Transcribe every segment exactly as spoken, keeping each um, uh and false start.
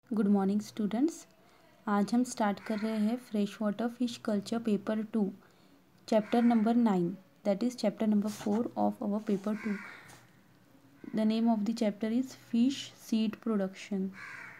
Good morning students. आज हम start कर रहे हैं fresh water fish culture paper two, chapter number nine, that is chapter number four of our paper two. The name of the chapter is fish seed production.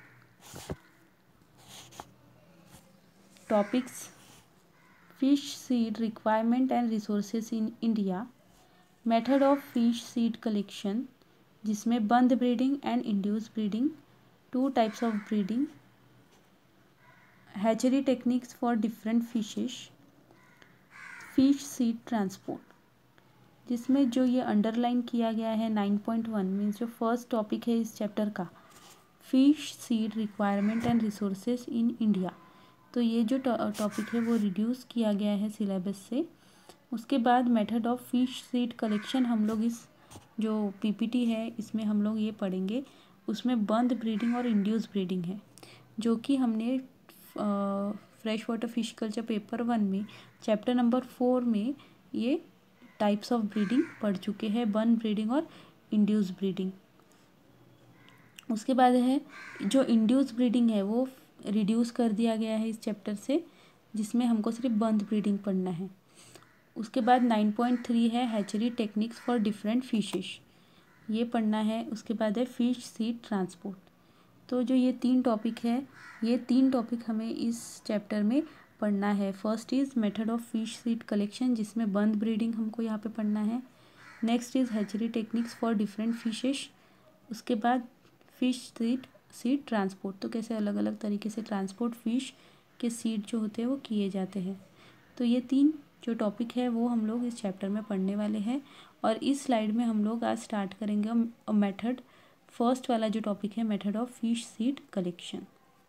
Topics: fish seed requirement and resources in India, method of fish seed collection जिसमें bund breeding and induce breeding, two types of breeding, hatchery techniques for different fishes, fish seed transport. जिसमें जो ये underline किया गया है nine point one means जो first topic है इस चैप्टर का, fish seed requirement and resources in India. तो ये जो टॉपिक है वो रिड्यूस किया गया है सिलेबस से. उसके बाद method of fish seed collection हम लोग इस जो पीपीटी है इसमें हम लोग ये पढ़ेंगे. उसमें बंद ब्रीडिंग और इंड्यूस ब्रीडिंग है जो कि हमने fresh water fish culture paper one में चैप्टर नंबर फोर में ये टाइप्स ऑफ ब्रीडिंग पढ़ चुके हैं, बंद ब्रीडिंग और इंड्यूस ब्रीडिंग. उसके बाद है जो इंड्यूस ब्रीडिंग है वो रिड्यूस कर दिया गया है इस चैप्टर से, जिसमें हमको सिर्फ बंद ब्रीडिंग पढ़ना है. उसके बाद नाइन पॉइंट थ्री है hatchery techniques for different fishes, ये पढ़ना है. उसके बाद है फिश सीड ट्रांसपोर्ट. तो जो ये तीन टॉपिक है, ये तीन टॉपिक हमें इस चैप्टर में पढ़ना है. First is method of fish seed collection जिसमें बंद ब्रीडिंग हमको यहाँ पे पढ़ना है. Next is hatchery techniques for different fishes. उसके बाद फिश सीड सीड ट्रांसपोर्ट, तो कैसे अलग अलग तरीके से ट्रांसपोर्ट फिश के सीड जो होते हैं वो किए जाते हैं. तो ये तीन जो टॉपिक है वो हम लोग इस चैप्टर में पढ़ने वाले हैं. और इस स्लाइड में हम लोग आज स्टार्ट करेंगे मेथड. फर्स्ट वाला जो टॉपिक है method of fish seed collection.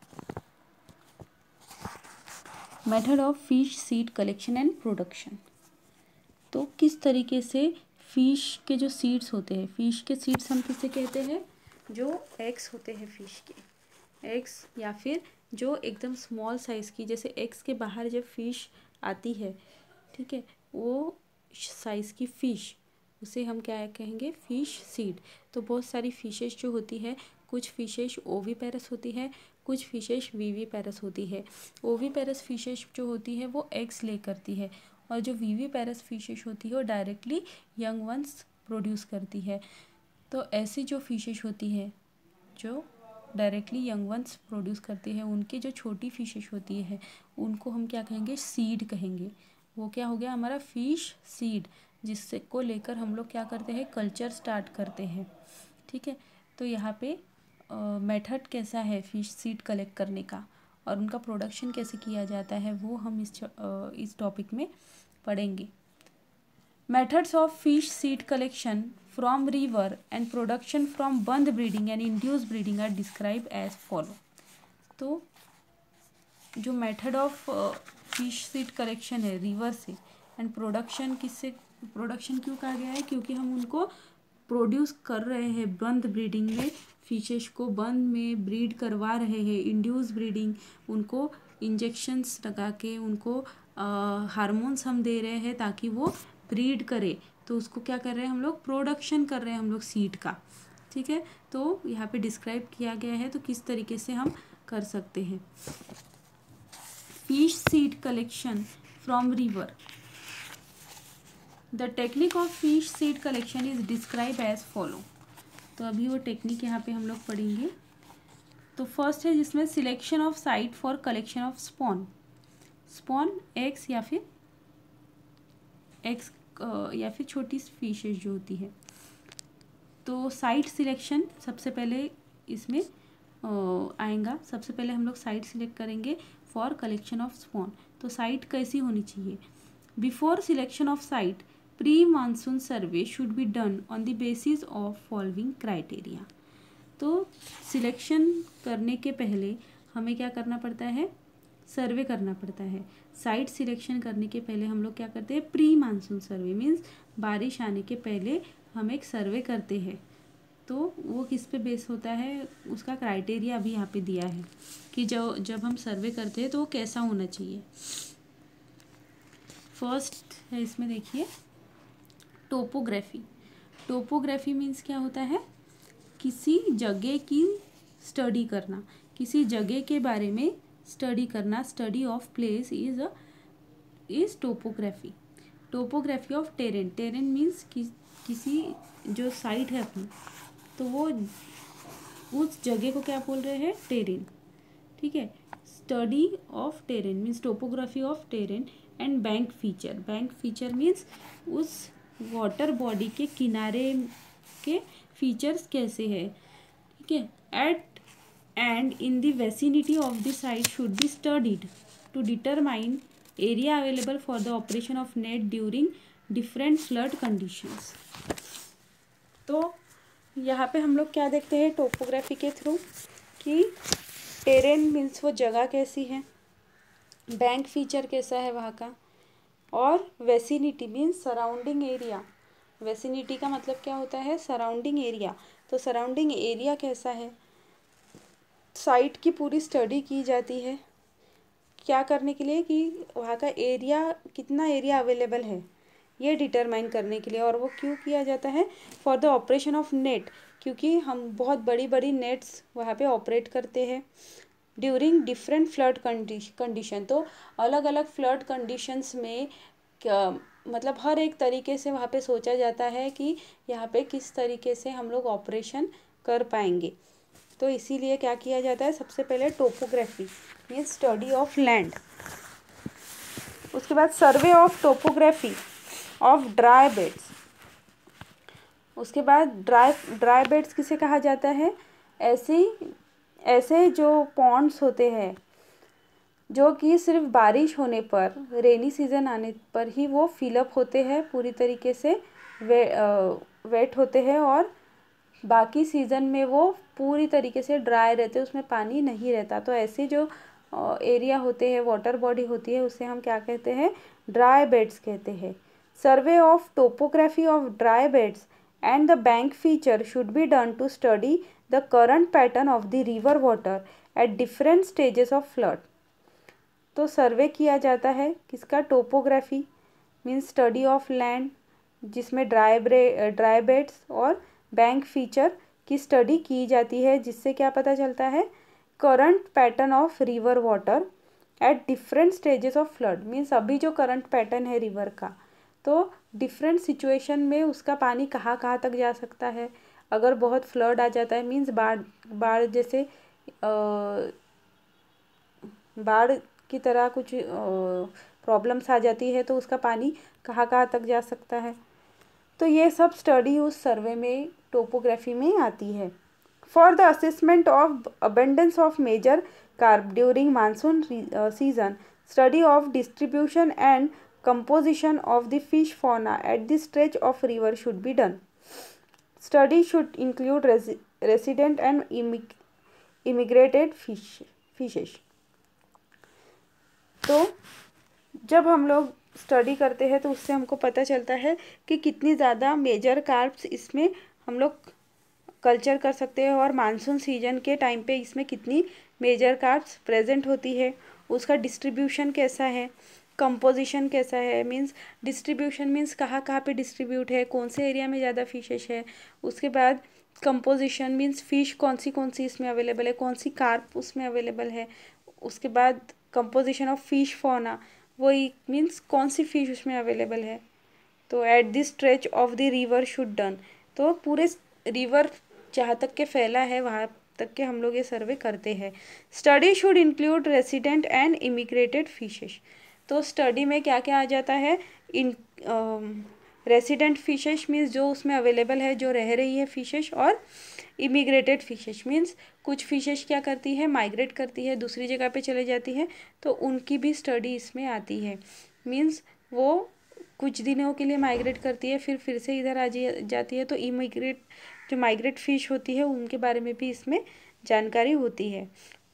Method of fish seed collection and production. तो किस तरीके से फिश के जो सीड्स होते हैं, फिश के सीड्स हम किसे कहते हैं, जो एग्स होते हैं फिश के एग्स, या फिर जो एकदम स्मॉल साइज़ की, जैसे एग्स के बाहर जब फिश आती है, ठीक है, वो साइज़ की फ़िश, उसे हम क्या कहेंगे, फिश सीड. तो बहुत सारी फिशेस जो होती है, कुछ फिशेस ओवीपेरस होती है, कुछ फिशेस वीवीपेरस होती है. ओवीपेरस फिशेस जो होती है वो एग्स ले करती है, और जो वीवीपेरस फिशेस होती है वो डायरेक्टली यंग वंस प्रोड्यूस करती है. तो ऐसी जो फिशेस होती है जो डायरेक्टली यंग वंस प्रोड्यूस करती है, उनकी जो छोटी फिशेस होती है उनको हम क्या कहेंगे, सीड कहेंगे. वो क्या हो गया हमारा फिश सीड, जिससे को लेकर हम लोग क्या करते हैं, कल्चर स्टार्ट करते हैं. ठीक है. तो यहाँ पे मेथड कैसा है फिश सीड कलेक्ट करने का और उनका प्रोडक्शन कैसे किया जाता है वो हम इस uh, इस टॉपिक में पढ़ेंगे. Methods of fish seed collection from river and production from bund breeding and induce breeding are describe as follow. तो जो method of fish seed collection है रिवर से, एंड प्रोडक्शन किससे, प्रोडक्शन क्यों कहा गया है, क्योंकि हम उनको प्रोड्यूस कर रहे हैं बंद ब्रीडिंग में, फिशेस को बंद में ब्रीड करवा रहे हैं. इंड्यूस ब्रीडिंग, उनको इंजेक्शंस लगा के उनको हार्मोन्स हम दे रहे हैं ताकि वो ब्रीड करे. तो उसको क्या कर रहे हैं हम लोग, प्रोडक्शन कर रहे हैं हम लोग सीड का. ठीक है. तो यहाँ पे डिस्क्राइब किया गया है, तो किस तरीके से हम कर सकते हैं. Fish seed collection from river. The technique of fish seed collection is describe as follow. तो अभी वो टेक्निक यहाँ पे हम लोग पढ़ेंगे. तो फर्स्ट है जिसमें selection of site for collection of spawn. Spawn eggs या फिर एग्स या फिर छोटी फिशेस जो होती है. तो साइट सिलेक्शन सबसे पहले इसमें आएगा. सबसे पहले हम लोग साइट सिलेक्ट करेंगे फॉर कलेक्शन ऑफ स्पॉन. तो साइट कैसी होनी चाहिए, before selection of site pre monsoon survey should be done on the basis of following criteria. तो सिलेक्शन करने के पहले हमें क्या करना पड़ता है, सर्वे करना पड़ता है. साइट सिलेक्शन करने के पहले हम लोग क्या करते हैं, प्री मानसून सर्वे मीन्स बारिश आने के पहले हम एक सर्वे करते हैं. तो वो किस पे बेस होता है, उसका क्राइटेरिया अभी यहाँ पे दिया है कि जो जब हम सर्वे करते हैं तो वो कैसा होना चाहिए. फर्स्ट है इसमें देखिए टोपोग्राफी. टोपोग्राफी मीन्स क्या होता है, किसी जगह की स्टडी करना, किसी जगह के बारे में स्टडी करना, study of place is a is topography. Topography of terrain, terrain means कि, किसी जो साइट है अपनी, तो वो उस जगह को क्या बोल रहे हैं, टेरेन। ठीक है, study of terrain means topography of terrain. And bank feature, bank feature means उस वाटर बॉडी के किनारे के फीचर्स कैसे है। ठीक है, at and in the vicinity of the site should be studied to determine area available for the operation of net during different flood conditions. तो यहाँ पे हम लोग क्या देखते हैं टोपोग्राफी के थ्रू कि टेरेन मीन्स वो जगह कैसी है, बैंक फीचर कैसा है वहाँ का, और vicinity means surrounding area. Vicinity का मतलब क्या होता है, सराउंडिंग एरिया। तो सराउंडिंग एरिया कैसा है, साइट की पूरी स्टडी की जाती है। क्या करने के लिए कि वहाँ का एरिया, कितना एरिया अवेलेबल है ये डिटरमाइन करने के लिए। और वो क्यों किया जाता है, for the operation of net, क्योंकि हम बहुत बड़ी बड़ी नेट्स वहाँ पे ऑपरेट करते हैं ड्यूरिंग डिफरेंट फ्लड कंडीशन। तो अलग अलग फ्लड कंडीशंस में क्या मतलब हर एक तरीके से वहाँ पे सोचा जाता है कि यहाँ पे किस तरीके से हम लोग ऑपरेशन कर पाएंगे। तो इसीलिए क्या किया जाता है, सबसे पहले topography means study of land, उसके बाद survey of topography of dry beds, उसके बाद ड्राई ड्राई बेड्स किसे कहा जाता है, ऐसे ऐसे जो पॉन्ड्स होते हैं जो कि सिर्फ बारिश होने पर, रेनी सीज़न आने पर ही वो फिलअप होते हैं, पूरी तरीके से वे वेट होते हैं, और बाकी सीज़न में वो पूरी तरीके से ड्राई रहते हैं, उसमें पानी नहीं रहता। तो ऐसे जो एरिया होते हैं, वाटर बॉडी होती है, उसे हम क्या कहते हैं, ड्राई बेड्स कहते हैं। Survey of topography of dry beds and the bank feature should be done to study the current pattern of the river water at different stages of flood. तो सर्वे किया जाता है किसका, topography means study of land, जिसमें dry ब्रे dry beds और bank feature की study की जाती है, जिससे क्या पता चलता है, current pattern of river water at different stages of flood means अभी जो करंट पैटर्न है रिवर का, तो डिफरेंट सिचुएशन में उसका पानी कहाँ कहाँ तक जा सकता है। अगर बहुत फ्लड आ जाता है मीन्स बाढ़ बाढ़ जैसे बाढ़ की तरह कुछ प्रॉब्लम्स आ जाती है, तो उसका पानी कहाँ कहाँ तक जा सकता है। तो ये सब स्टडी उस सर्वे में, टोपोग्राफी में आती है। For the assessment of abundance of major carp during monsoon season, study of distribution and composition of the fish fauna at the stretch of river should be done. Study should include resi resident and immig immigrated fish fishes. तो जब हम लोग study करते हैं तो उससे हमको पता चलता है कि कितनी ज़्यादा मेजर कार्प्स इसमें हम लोग कल्चर कर सकते हैं, और मानसून सीजन के टाइम पे इसमें कितनी मेजर कार्प्स प्रेजेंट होती है, उसका डिस्ट्रीब्यूशन कैसा है, कंपोजिशन कैसा है, मींस डिस्ट्रीब्यूशन मींस कहाँ कहाँ पे डिस्ट्रीब्यूट है, कौन से एरिया में ज़्यादा फिशेस है। उसके बाद कंपोजिशन मींस फ़िश कौन सी कौन सी इसमें अवेलेबल है, कौन सी कार्प उसमें अवेलेबल है। उसके बाद कंपोजिशन ऑफ फिश फौना, वही मींस कौन सी फिश उसमें अवेलेबल है। तो at this stretch of the river should done, तो पूरे रिवर जहाँ तक के फैला है वहाँ तक के हम लोग ये सर्वे करते हैं। Study should include resident and immigrated fishes, तो स्टडी में क्या क्या आ जाता है, इन रेसिडेंट फिशेस मीन्स जो उसमें अवेलेबल है, जो रह रही है फिशेस, और इमिग्रेटेड फिशेस मीन्स कुछ फिशेस क्या करती है, माइग्रेट करती है, दूसरी जगह पे चले जाती है, तो उनकी भी स्टडी इसमें आती है। मीन्स वो कुछ दिनों के लिए माइग्रेट करती है, फिर फिर से इधर आ जाती है, तो इमिग्रेट जो माइग्रेट फिश होती है उनके बारे में भी इसमें जानकारी होती है।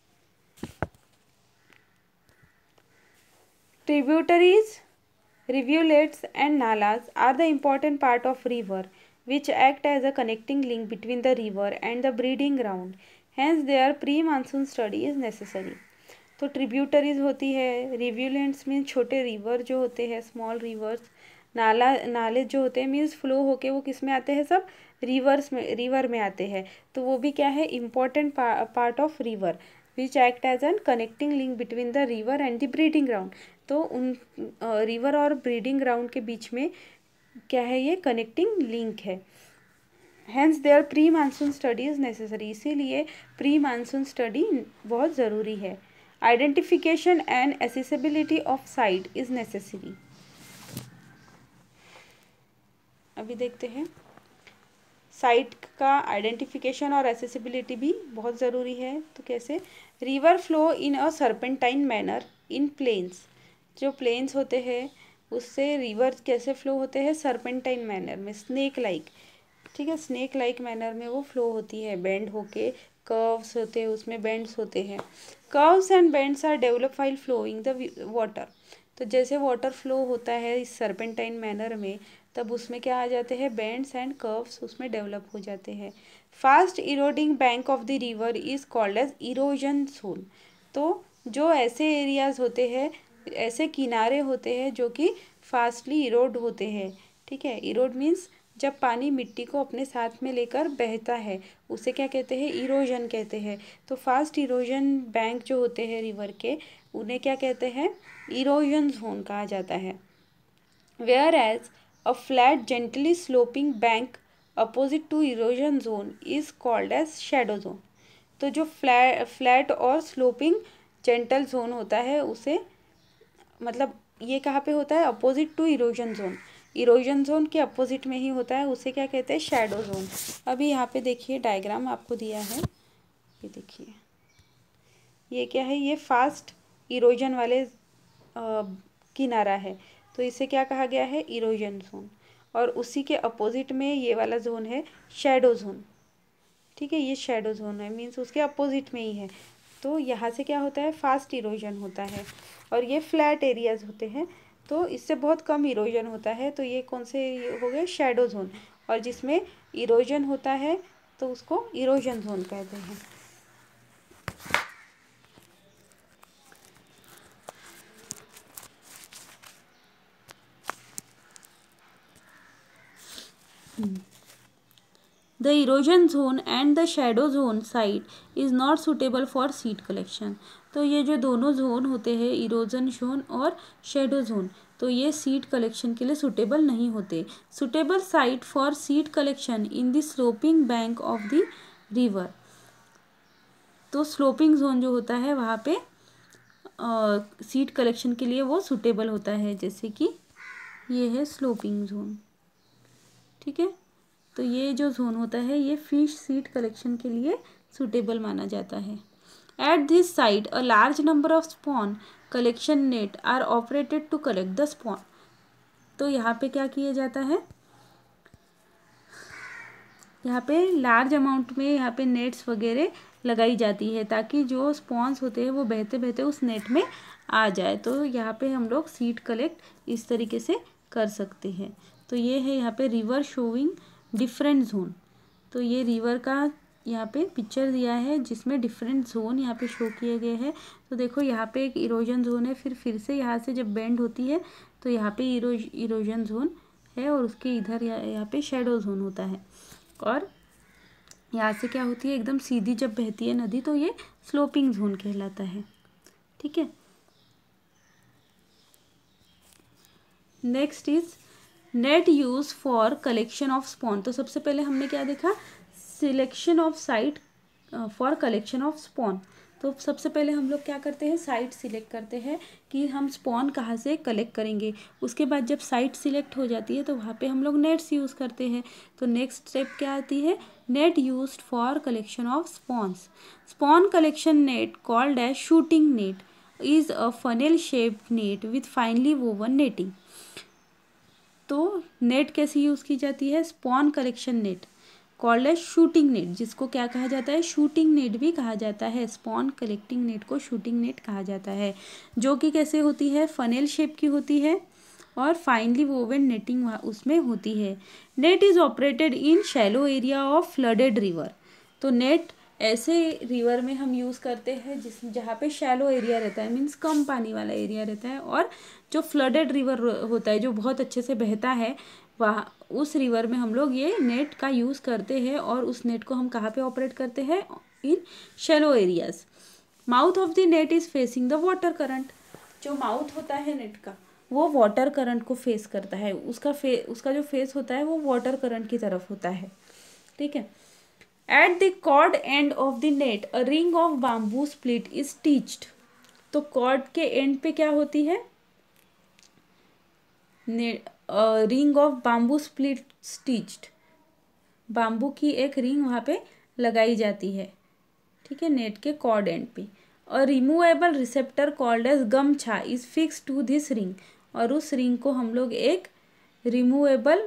Tributaries, rivulets and nalas are the important part of river, which act as a connecting link between the river and the breeding ground. Hence, their pre-monsoon study is necessary. तो ट्रिब्यूटरीज होती है, रिव्यूलेंट्स मीन्स छोटे river जो होते हैं, small reverse, नाला नाले जो होते हैं मीन्स फ्लो होके वो किस में आते हैं, सब रिवर्स में रिवर में आते हैं। तो वो भी क्या है, important part of river, which act as an connecting link between the river and the breeding ground. तो उन रिवर और ब्रीडिंग ग्राउंड के बीच में क्या है, ये कनेक्टिंग लिंक है। Hence there pre monsoon study is necessary, इसीलिए प्री मानसून स्टडी बहुत ज़रूरी है। Identification and accessibility of site is necessary. अभी देखते हैं, साइट का आइडेंटिफिकेशन और एसेसिबिलिटी भी बहुत ज़रूरी है। तो कैसे, river flow in a serpentine manner in plains, जो प्लेन्स होते हैं उससे रिवर कैसे फ्लो होते हैं, सर्पेंटाइन मैनर में, स्नेक लाइक, ठीक है, स्नेक लाइक मैनर में वो फ्लो होती है, बेंड होके, कर्व्स होते हैं उसमें, बेंड्स होते हैं। Curves and bends are develop while flowing the water. तो जैसे वाटर फ्लो होता है इस सर्पेंटाइन मैनर में, तब उसमें क्या आ जाते हैं, बेंड्स एंड कर्व्स उसमें डेवलप हो जाते हैं। Fast eroding bank of the river is called as erosion zone. तो जो ऐसे एरियाज होते हैं, ऐसे किनारे होते हैं जो कि फास्टली इरोड होते हैं, ठीक है। इरोड मीन्स जब पानी मिट्टी को अपने साथ में लेकर बहता है, उसे क्या कहते हैं, इरोजन कहते हैं। तो फास्ट इरोजन बैंक जो होते हैं रिवर के, उन्हें क्या कहते हैं, इरोजन जोन कहा जाता है। Where as a flat gently sloping bank opposite to erosion zone is called as shadow zone. तो जो फ्लैट फ्लैट और स्लोपिंग जेंटल जोन होता है उसे, मतलब ये कहाँ पे होता है, opposite to erosion zone, erosion zone के अपोजिट में ही होता है, उसे क्या कहते हैं, शैडो जोन। अभी यहाँ पे देखिए डायग्राम आपको दिया है, ये देखिए, ये क्या है, ये फास्ट इरोजन वाले आ, किनारा है, तो इसे क्या कहा गया है, इरोजन जोन। और उसी के अपोजिट में ये वाला जोन है शैडो जोन, ठीक है, ये शैडो जोन है, मीन्स उसके अपोजिट में ही है। तो यहाँ से क्या होता है, फास्ट इरोजन होता है, और ये फ्लैट एरियाज होते हैं, तो इससे बहुत कम इरोजन होता है। तो ये कौन से हो गए, शैडो जोन। और जिसमें इरोजन होता है तो उसको इरोजन जोन कहते हैं। The erosion zone and the shadow zone site is not suitable for seed collection. तो ये जो दोनों जोन होते हैं, इरोजन जोन और शेडो जोन, तो ये सीड कलेक्शन के लिए सुटेबल नहीं होते। Suitable site for seed collection in the sloping bank of the river. तो स्लोपिंग जोन जो होता है वहाँ पे सीड कलेक्शन के लिए वो सुटेबल होता है, जैसे कि ये है स्लोपिंग जोन, ठीक है। तो ये जो जोन होता है ये फिश सीड कलेक्शन के लिए सुटेबल माना जाता है। At this site a large number of spawn collection net are operated to collect the spawn. तो यहाँ पे क्या किया जाता है, यहाँ पे लार्ज अमाउंट में यहाँ पे नेट्स वगैरह लगाई जाती है, ताकि जो स्पॉन्स होते हैं वो बहते बहते उस नेट में आ जाए। तो यहाँ पे हम लोग सीड कलेक्ट इस तरीके से कर सकते हैं। तो ये है यहाँ पे रिवर शोइंग डिफरेंट जोन। तो ये रिवर का यहाँ पे पिक्चर दिया है जिसमें डिफरेंट जोन यहाँ पे शो किए गए हैं। तो देखो यहाँ पे एक इरोजन जोन है, फिर फिर से यहाँ से जब बेंड होती है तो यहाँ पे इरोज इरोजन जोन है, और उसके इधर यहाँ पे शेडो जोन होता है। और यहाँ से क्या होती है, एकदम सीधी जब बहती है नदी तो ये स्लोपिंग जोन कहलाता है, ठीक है। Next is net use for collection of spawn. तो सबसे पहले हमने क्या देखा, selection of site for collection of spawn. तो सबसे पहले हम लोग क्या करते हैं, साइट सिलेक्ट करते हैं कि हम स्पॉन कहाँ से कलेक्ट करेंगे। उसके बाद जब साइट सिलेक्ट हो जाती है तो वहाँ पे हम लोग नेट्स यूज़ करते हैं। तो नेक्स्ट स्टेप क्या आती है, net used for collection of spawns. Spawn collection net called as shooting net is a funnel shaped net with finely woven netting. तो नेट कैसे यूज़ की जाती है, spawn collection net called as shooting net, जिसको क्या कहा जाता है, शूटिंग नेट भी कहा जाता है। स्पॉन कलेक्टिंग नेट को शूटिंग नेट कहा जाता है, जो कि कैसे होती है, फनेल शेप की होती है और फाइनली वोवन नेटिंग उसमें होती है। Net is operated in shallow area of flooded river. तो नेट ऐसे रिवर में हम यूज़ करते हैं जिस जहाँ पे शैलो एरिया रहता है, मीन्स कम पानी वाला एरिया रहता है, और जो फ्लडेड रिवर होता है जो बहुत अच्छे से बहता है, वहाँ उस रिवर में हम लोग ये नेट का यूज़ करते हैं। और उस नेट को हम कहाँ पे ऑपरेट करते हैं, in shallow areas. Mouth of the net is facing the water current. जो माउथ होता है नेट का वो वाटर करंट को फेस करता है, उसका फे उसका जो फेस होता है वो वाटर करंट की तरफ होता है, ठीक है। At the cord end of the net a ring of bamboo split is stitched. तो कॉर्ड के एंड पे क्या होती है, ring of bamboo split stitched, bamboo की एक रिंग वहाँ पे लगाई जाती है, ठीक है, नेट के कॉर्ड एंड पे। और removable receptor called as gamchha is fix to this ring. और उस रिंग को हम लोग एक रिमूवेबल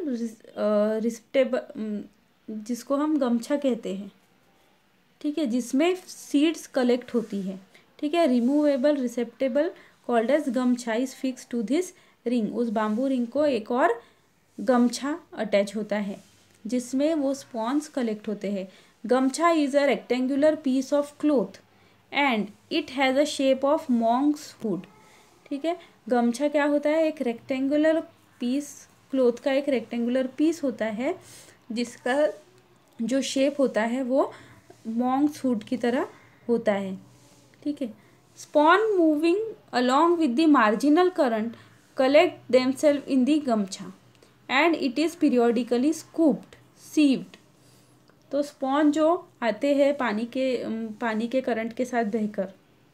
रिसेप्टेबल, जिसको हम गमछा कहते हैं, ठीक है, जिसमें सीड्स कलेक्ट होती है, ठीक है। Removable receptacle called as gamchha is fix to this ring. उस बाम्बू रिंग को एक और गमछा अटैच होता है जिसमें वो स्पॉन्स कलेक्ट होते हैं। Gamchha is a rectangular piece of cloth and it has a shape of monk's hood, ठीक है। गमछा क्या होता है, एक रेक्टेंगुलर पीस, क्लोथ का एक रेक्टेंगुलर पीस होता है जिसका जो शेप होता है वो मॉन्क्स हुड की तरह होता है, ठीक है। Spawn moving along with the marginal current collect themselves in the gamchha and it is periodically scooped sieved. तो स्पॉन जो आते हैं पानी के पानी के करंट के साथ बहकर,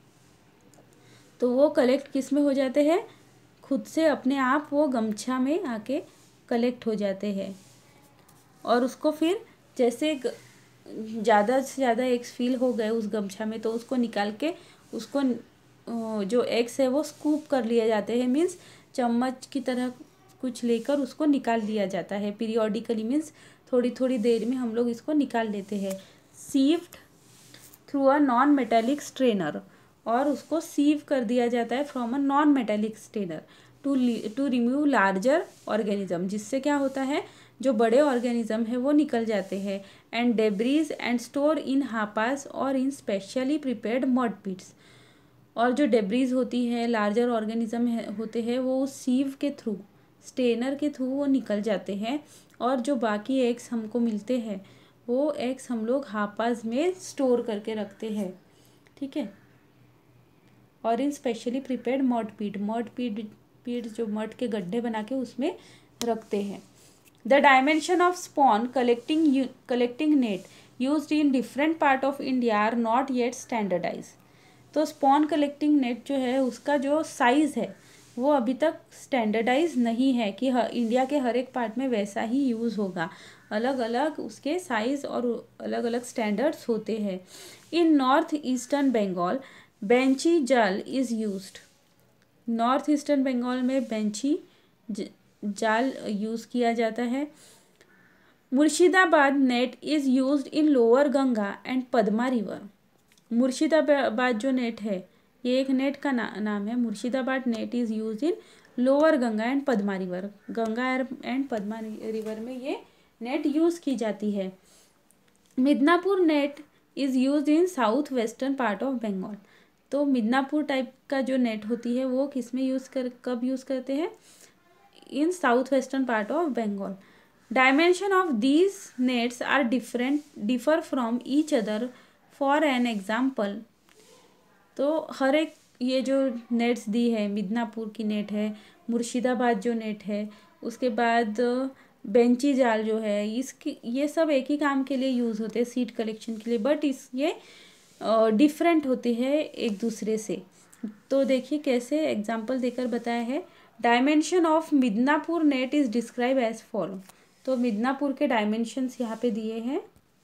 तो वो कलेक्ट किस में हो जाते हैं, खुद से अपने आप वो गमछा में आके कलेक्ट हो जाते हैं। और उसको फिर जैसे ज़्यादा से ज़्यादा एग्स फील हो गए उस गमछा में तो उसको निकाल के उसको जो एग्स है वो स्कूप कर लिए जाते हैं, मीन्स चम्मच की तरह कुछ लेकर उसको निकाल लिया जाता है। पीरियोडिकली मीन्स थोड़ी थोड़ी देर में हम लोग इसको निकाल लेते हैं। Sieved through a non metallic strainer, और उसको सीव कर दिया जाता है from a non metallic strainer to to remove larger organism, जिससे क्या होता है जो बड़े ऑर्गेनिज्म है वो निकल जाते हैं। And debris and store in hapas और in specially prepared mud pits. और जो डेब्रीज होती है, लार्जर ऑर्गेनिज्म है होते हैं, वो उस सीव के थ्रू, स्टेनर के थ्रू वो निकल जाते हैं। और जो बाकी एग्स हमको मिलते हैं वो एग्स हम लोग हापास में स्टोर करके रखते हैं, ठीक है। और in specially prepared mud pit, mud pit pit जो मड के गड्ढे बना के उसमें रखते हैं। The dimension of spawn collecting collecting net used in different part of India are not yet standardize. तो स्पॉन कलेक्टिंग नेट जो है उसका जो साइज़ है वो अभी तक स्टैंडर्डाइज नहीं है कि इंडिया के हर एक पार्ट में वैसा ही यूज़ होगा। अलग अलग उसके साइज़ और अलग अलग स्टैंडर्ड्स होते हैं। इन north eastern Bengal benchi jal is used. North eastern Bengal में बेंची जाल यूज़ किया जाता है। Murshidabad net is used in lower Ganga and Padma river. Murshidabad जो नेट है ये एक नेट का ना, नाम है। Murshidabad net is used in lower Ganga and Padma river. Ganga and Padma river में ये नेट यूज़ की जाती है। Midnapur net is used in south western part of Bengal. तो मिदनापुर टाइप का जो नेट होती है वो किस में यूज़ कर कब यूज़ करते हैं, in south western part of Bengal. Dimension of these nets are different differ from each other for an example. तो हर एक ये जो नेट्स दी है, मिदनापुर की नेट है, मुर्शिदाबाद जो नेट है, उसके बाद बेंची जाल जो है, इसकी ये सब एक ही काम के लिए यूज़ होते हैं, सीड कलेक्शन के लिए, बट इस ये डिफरेंट होती है एक दूसरे से। तो देखिए कैसे एग्जाम्पल देकर बताया है। Dimension of Midnapur net is describe as follow. तो मिदनापुर के डायमेंशंस यहाँ पे दिए हैं।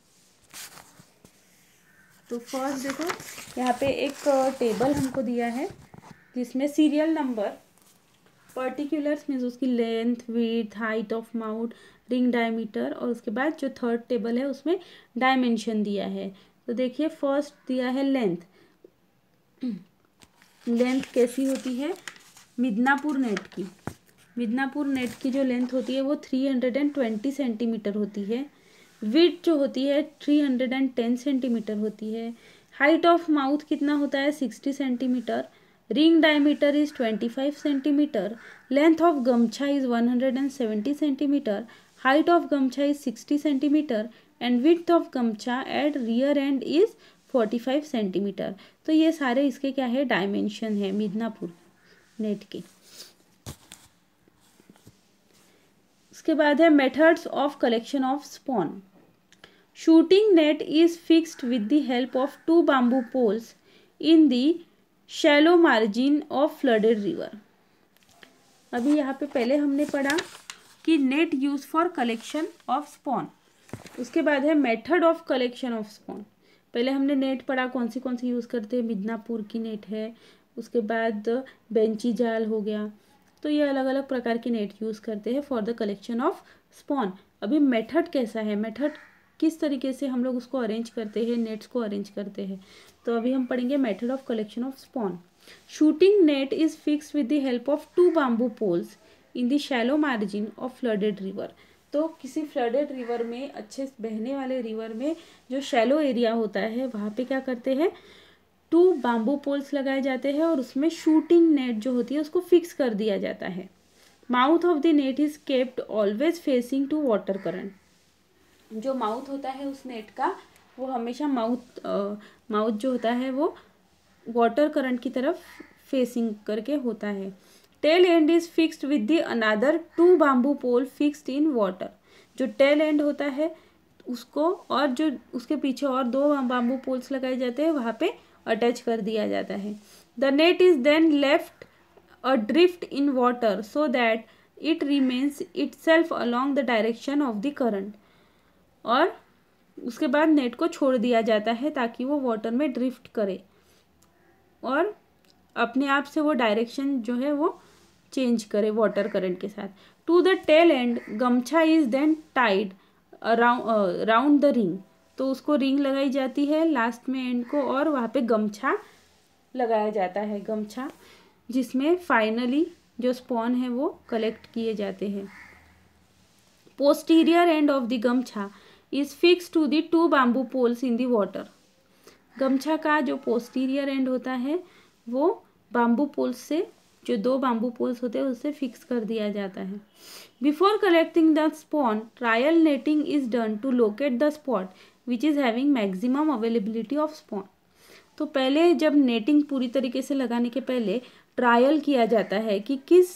तो फर्स्ट देखो यहाँ पे एक टेबल हमको दिया है जिसमें सीरियल नंबर, पर्टिकुलर्स मीन्स उसकी length, width, height of mouth, ring diameter, और उसके बाद जो थर्ड टेबल है उसमें डायमेंशन दिया है। तो देखिए फर्स्ट दिया है लेंथ। लेंथ कैसी होती है मिदनापुर नेट की, मिदनापुर नेट की जो लेंथ होती है वो three hundred and twenty centimetre होती है। विड्थ जो होती है three hundred and ten centimetre होती है। हाइट ऑफ माउथ कितना होता है sixty centimetre. Ring diameter is twenty five centimetre. Length of gamchha is one hundred and seventy centimetre. Height of gamchha is sixty centimetre and width of gamchha at rear end is forty five centimetre. तो ये सारे इसके क्या है, dimension है Midnapur net के। उसके बाद है methods of collection of spawn. Shooting net is fixed with the help of two bamboo poles in the shallow margin of flooded river. अभी यहाँ पे पहले हमने पढ़ा कि net use for collection of spawn. उसके बाद है method of collection of spawn. पहले हमने नेट पढ़ा कौन सी कौन सी यूज़ करते हैं, मिदनापुर की नेट है, उसके बाद बेंची जाल हो गया। तो ये अलग अलग प्रकार की नेट यूज़ करते हैं for the collection of spawn. अभी मेथड कैसा है, मेथड किस तरीके से हम लोग उसको अरेंज करते हैं, नेट्स को अरेंज करते हैं। तो अभी हम पढ़ेंगे method of collection of spawn. Shooting net is fixed with the help of two bamboo poles in the shallow margin of flooded river. तो किसी फ्लडेड रिवर में, अच्छे बहने वाले रिवर में जो शैलो एरिया होता है वहाँ पे क्या करते हैं, टू बाम्बू पोल्स लगाए जाते हैं और उसमें शूटिंग नेट जो होती है उसको फिक्स कर दिया जाता है। Mouth of the net is kept always facing to water current. जो माउथ होता है उस नेट का वो हमेशा माउथ माउथ जो होता है वो वाटर करंट की तरफ फेसिंग करके होता है। Tail end is fixed with the another two bamboo pole fixed in water. जो टेल एंड होता है उसको और जो उसके पीछे और दो बाम्बू पोल्स लगाए जाते हैं वहाँ पे अटैच कर दिया जाता है। The net is then left a drift in water so that it remains itself along the direction of the current. और उसके बाद नेट को छोड़ दिया जाता है ताकि वो वाटर में ड्रिफ्ट करे और अपने आप से वो डायरेक्शन जो है वो चेंज करे वाटर करंट के साथ। To the tail end gamchha is then tied round the ring. तो उसको रिंग लगाई जाती है लास्ट में एंड को और वहाँ पे गमछा लगाया जाता है, गमछा जिसमें फाइनली जो स्पॉन है वो कलेक्ट किए जाते हैं। Posterior end of the gamchha is fix to the two bamboo poles in the water. गमछा का जो पोस्टीरियर एंड होता है वो बाम्बू पोल्स से, जो दो बाम्बू पोल्स होते हैं उससे फिक्स कर दिया जाता है। Before collecting the spawn trial netting is done to locate the spot which is having maximum availability of spawn. तो पहले जब नेटिंग पूरी तरीके से लगाने के पहले ट्रायल किया जाता है कि किस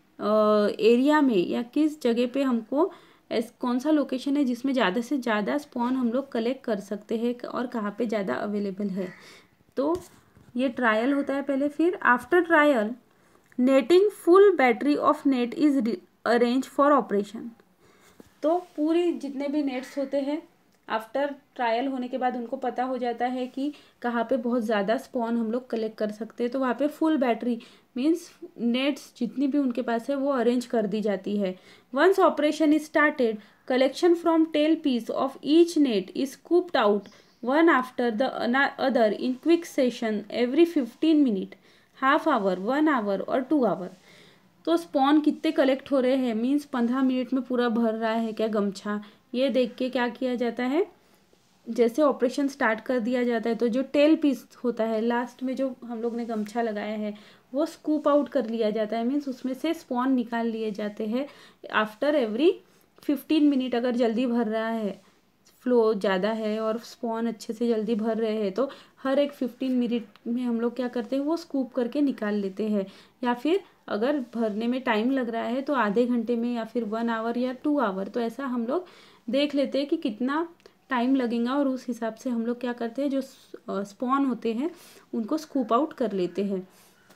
एरिया में या किस जगह पे हमको ऐस कौन सा लोकेशन है जिसमें ज़्यादा से ज़्यादा स्पॉन हम लोग कलेक्ट कर सकते हैं और कहाँ पे ज़्यादा अवेलेबल है। तो ये ट्रायल होता है पहले। फिर after trial netting full battery of net is arrange for operation. तो पूरी जितने भी नेट्स होते हैं आफ्टर ट्रायल होने के बाद उनको पता हो जाता है कि कहाँ पे बहुत ज़्यादा स्पॉन हम लोग कलेक्ट कर सकते हैं। तो वहाँ पे फुल बैटरी मीन्स नेट्स जितनी भी उनके पास है वो अरेंज कर दी जाती है। Once operation is started collection from tail piece of each net is scooped out one after the other in quick session every fifteen minute, half hour, one hour और टू आवर। तो spawn कितने collect हो रहे हैं means पंद्रह minute में पूरा भर रहा है क्या गमछा, ये देख के क्या किया जाता है, जैसे ऑपरेशन स्टार्ट कर दिया जाता है तो जो टेल पीस होता है लास्ट में जो हम लोग ने गमछा लगाया है वो स्कूप आउट कर लिया जाता है। मीन्स उसमें से स्पॉन निकाल लिए जाते हैं आफ्टर एवरी फिफ्टीन मिनट। अगर जल्दी भर रहा है, फ्लो ज़्यादा है और स्पॉन अच्छे से जल्दी भर रहे हैं तो हर एक फिफ्टीन मिनट में हम लोग क्या करते हैं वो स्कूप करके निकाल लेते हैं। या फिर अगर भरने में टाइम लग रहा है तो आधे घंटे में या फिर वन आवर या टू आवर, तो ऐसा हम लोग देख लेते हैं कि कितना टाइम लगेगा और उस हिसाब से हम लोग क्या करते हैं जो स्पॉन होते हैं उनको स्कूप आउट कर लेते हैं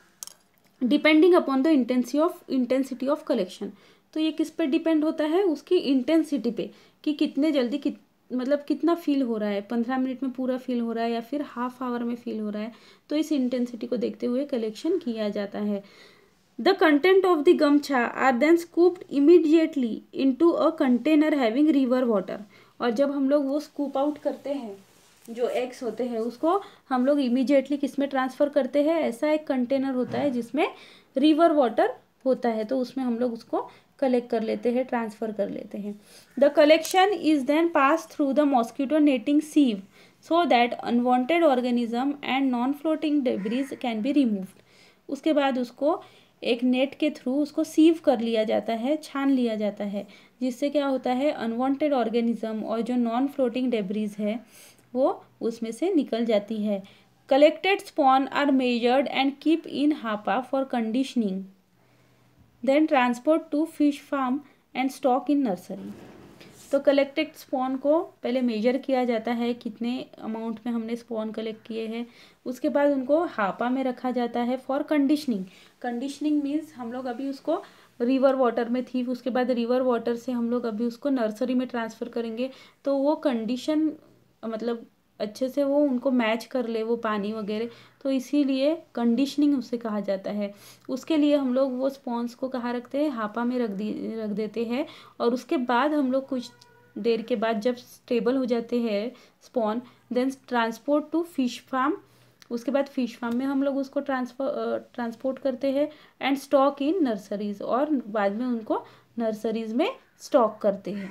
depending upon the intensity of intensity of collection. तो ये किस पे डिपेंड होता है, उसकी इंटेंसिटी पे कि कितने जल्दी कित मतलब कितना फील हो रहा है, पंद्रह मिनट में पूरा फील हो रहा है या फिर हाफ आवर में फील हो रहा है। तो इस इंटेंसिटी को देखते हुए कलेक्शन किया जाता है। The content of the gamchha are then scooped immediately into a container having river water. और जब हम लोग वो स्कूप आउट करते हैं जो एग्स होते हैं उसको हम लोग इमीडिएटली किस में ट्रांसफ़र करते हैं, ऐसा एक कंटेनर होता है जिसमें रिवर वाटर होता है तो उसमें हम लोग उसको कलेक्ट कर लेते हैं, ट्रांसफ़र कर लेते हैं। The collection is then pass through the mosquito netting sieve so that unwanted organism and non floating debris can be removed. उसके बाद उसको एक नेट के थ्रू उसको सीव कर लिया जाता है, छान लिया जाता है, जिससे क्या होता है अनवांटेड ऑर्गेनिज्म और जो नॉन फ्लोटिंग डेब्रीज है वो उसमें से निकल जाती है। Collected spawn are measured and keep in hapa for conditioning, then transport to fish farm and stock in nursery. तो कलेक्टेड स्पॉन को पहले मेजर किया जाता है, कितने अमाउंट में हमने स्पॉन कलेक्ट किए हैं, उसके बाद उनको हापा में रखा जाता है फॉर कंडीशनिंग। कंडीशनिंग मीन्स हम लोग अभी उसको रिवर वाटर में थी, उसके बाद रिवर वाटर से हम लोग अभी उसको नर्सरी में ट्रांसफ़र करेंगे, तो वो कंडीशन मतलब अच्छे से वो उनको मैच कर ले वो पानी वगैरह, तो इसीलिए कंडीशनिंग उसे कहा जाता है। उसके लिए हम लोग वो स्पॉन्स को कहाँ रखते हैं, हापा में रख दी रख देते हैं, और उसके बाद हम लोग कुछ देर के बाद जब स्टेबल हो जाते हैं spawn, then transport to fish farm, उसके बाद फिश फार्म में हम लोग उसको ट्रांसफर ट्रांसपोर्ट करते हैं एंड स्टॉक इन नर्सरीज, और बाद में उनको नर्सरीज में स्टॉक करते हैं।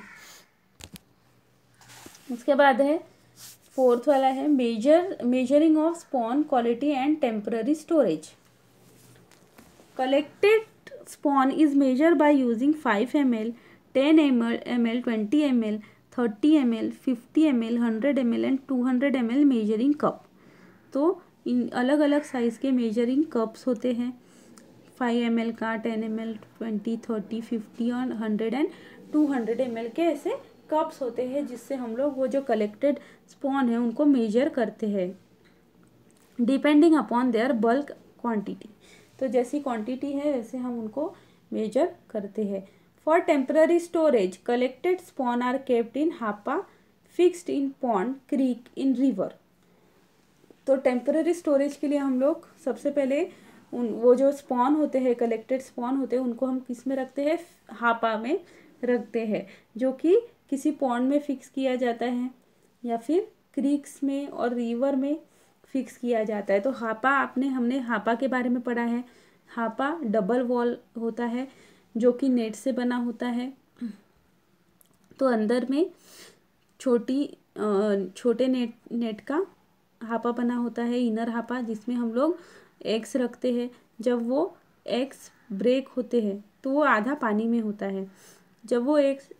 उसके बाद है फोर्थ वाला है measure measuring of spawn quality and temporary storage. Collected spawn is measure by using five M L, ten M L, twenty M L, thirty M L, fifty M L, hundred M L and two hundred M L measuring cup. तो इन अलग अलग size के measuring cups होते हैं, five M L का, ten M L, twenty, thirty, fifty और hundred and two hundred M L के ऐसे कप्स होते हैं, जिससे हम लोग वो जो कलेक्टेड स्पॉन है उनको मेजर करते हैं depending upon their bulk quantity. तो जैसी क्वांटिटी है वैसे हम उनको मेजर करते हैं। For temporary storage collected spawn are kept in hapa fixed in pond, creek, in river. तो टेम्पररी स्टोरेज के लिए हम लोग सबसे पहले उन वो जो स्पॉन होते हैं, कलेक्टेड स्पॉन होते हैं, उनको हम किस में रखते हैं, हापा में रखते हैं, जो कि किसी पॉन्ड में फिक्स किया जाता है या फिर क्रीक्स में और रिवर में फिक्स किया जाता है। तो हापा आपने हमने हापा के बारे में पढ़ा है। हापा डबल वॉल होता है जो कि नेट से बना होता है। तो अंदर में छोटी छोटे नेट नेट का हापा बना होता है, इनर हापा, जिसमें हम लोग एग्स रखते हैं। जब वो एग्स ब्रेक होते हैं तो वो आधा पानी में होता है। जब वो एग्स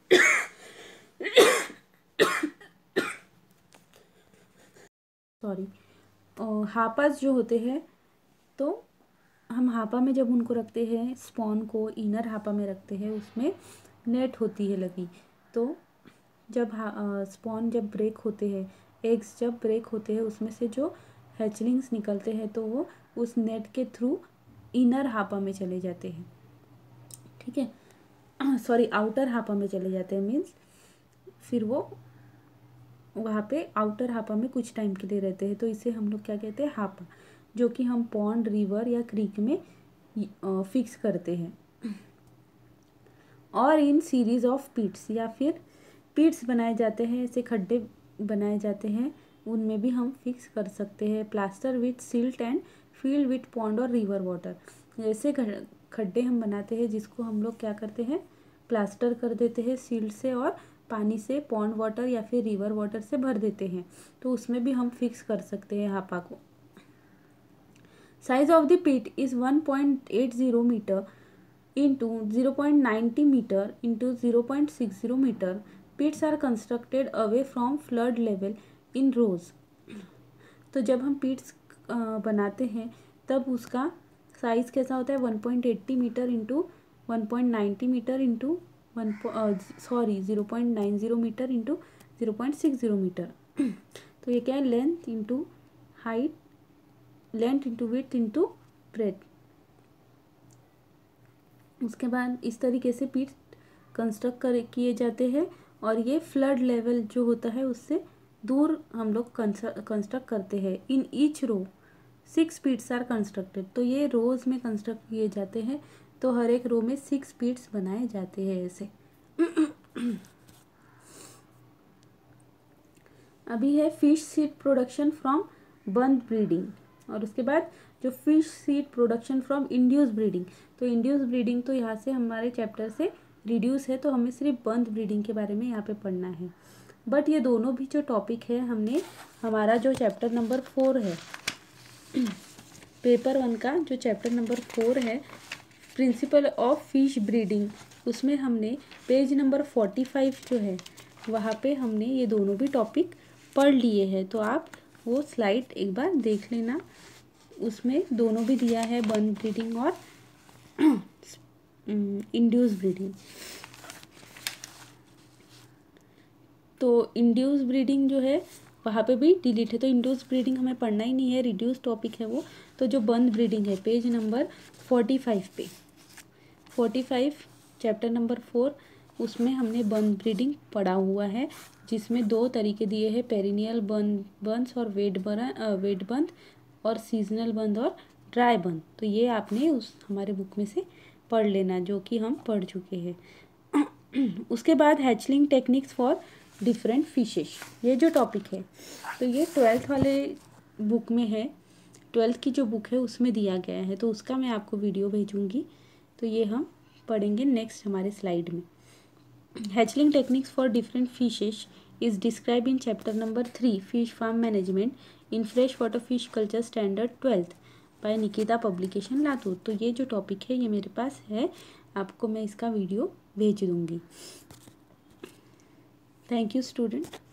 सॉरी हापास जो होते हैं, तो हम हापा में जब उनको रखते हैं, स्पॉन को इनर हापा में रखते हैं, उसमें नेट होती है लगी। तो जब स्पॉन जब ब्रेक होते हैं, एग्स जब ब्रेक होते हैं, उसमें से जो हैचलिंग्स निकलते हैं तो वो उस नेट के थ्रू इनर हापा में चले जाते हैं, ठीक है, सॉरी आउटर हापा में चले जाते हैं, मीन्स फिर वो वहाँ पे आउटर हापा में कुछ टाइम के लिए रहते हैं। तो इसे हम लोग क्या कहते हैं, हापा, जो कि हम पॉन्ड, रिवर या क्रीक में फिक्स करते हैं। और इन सीरीज ऑफ पिट्स, या फिर पिट्स बनाए जाते हैं, ऐसे खड्डे बनाए जाते हैं, उनमें भी हम फिक्स कर सकते हैं। Plaster with silt and field with pond और रिवर वाटर, जैसे खड्डे हम बनाते हैं जिसको हम लोग क्या करते हैं, प्लास्टर कर देते हैं सिल्ट से, और पानी से, पॉन्ड वाटर या फिर रिवर वाटर से भर देते हैं, तो उसमें भी हम फिक्स कर सकते हैं हापा को। Size of the pit is one point eight zero meter into zero point ninety meter into zero point six zero meter. Pits are constructed away from flood level in rows. तो जब हम पिट्स बनाते हैं तब उसका साइज़ कैसा होता है, one point eighty meter into one point ninety meter into one sorry zero point nine zero meter into zero point six zero meter. तो ये क्या है, length into height, length into width into breadth. उसके बाद इस तरीके से पिट construct कर किए जाते हैं, और ये फ्लड लेवल जो होता है उससे दूर हम लोग कंस्ट्रक्ट करते हैं। In each row six pits are constructed. तो ये रोज में कंस्ट्रक्ट किए जाते हैं, तो हर एक रो में सिक्स पिट्स बनाए जाते हैं ऐसे। अभी है fish seed production from bund breeding, और उसके बाद जो fish seed production from induce breeding. तो इंड्यूस ब्रीडिंग तो यहाँ से हमारे चैप्टर से रिड्यूस है, तो हमें सिर्फ बंद ब्रीडिंग के बारे में यहाँ पे पढ़ना है। बट ये दोनों भी जो टॉपिक है, हमने हमारा जो चैप्टर नंबर फोर है पेपर वन का, जो चैप्टर नंबर फोर है प्रिंसिपल ऑफ फिश ब्रीडिंग, उसमें हमने पेज नंबर फोर्टी फाइव जो है वहाँ पे हमने ये दोनों भी टॉपिक पढ़ लिए हैं तो आप वो स्लाइड एक बार देख लेना, उसमें दोनों भी दिया है, बर्न ब्रीडिंग और इंड्यूस ब्रीडिंग। तो इंड्यूस ब्रीडिंग जो है वहाँ पे भी डिलीट है, तो इंड्यूस ब्रीडिंग हमें पढ़ना ही नहीं है, रिड्यूस टॉपिक है वो। तो जो बर्न ब्रीडिंग है पेज नंबर फोर्टी फाइव पे, forty five chapter number four, उसमें हमने बर्न ब्रीडिंग पढ़ा हुआ है, जिसमें दो तरीके दिए हैं, पेरिनियल बर्न बर्न्स और वेट बर्न वेट बर्न और सीजनल बर्न और ड्राई बर्न। तो ये आपने उस हमारे बुक में से पढ़ लेना, जो कि हम पढ़ चुके हैं। उसके बाद hatchling techniques for different fishes, ये जो टॉपिक है तो ये ट्वेल्थ वाले बुक में है, ट्वेल्थ की जो बुक है उसमें दिया गया है, तो उसका मैं आपको वीडियो भेजूँगी, तो ये हम पढ़ेंगे नेक्स्ट हमारे स्लाइड में। Hatchling techniques for different fishes is describe in chapter number three fish farm management in fresh water fish culture standard twelfth by Nikita publication Latur. तो ये जो टॉपिक है ये मेरे पास है, आपको मैं इसका वीडियो भेज दूँगी। Thank you student.